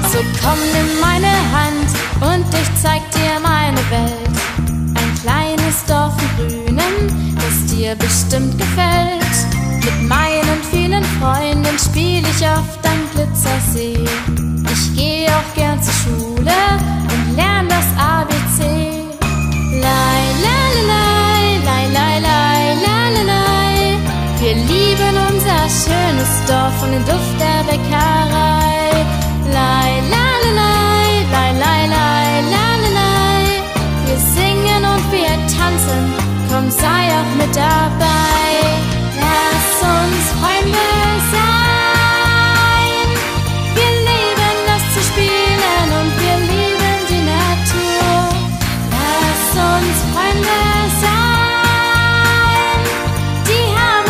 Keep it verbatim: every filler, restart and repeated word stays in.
So komm, nimm meine Hand und ich zeig dir meine Welt. Ein kleines Dorf im Grünen, das dir bestimmt gefällt. Mit meinen vielen Freunden spiel ich oft am Glitzersee. Ich geh auch gern zur Schule und lern das A B C. Lai, la, la, lai, lai, lai, lai, la, la, lai. Wir lieben unser schönes Dorf und den Duft der Bäckerei. Lai, la, la, lai, lai, lai, lai, la, la, lai. Wir singen und wir tanzen, komm, sei auch mit dabei.